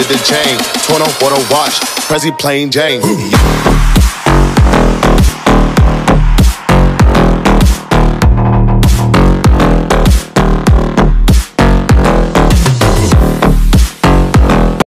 the chain. Torn off what a watch, Prezi plain Jane.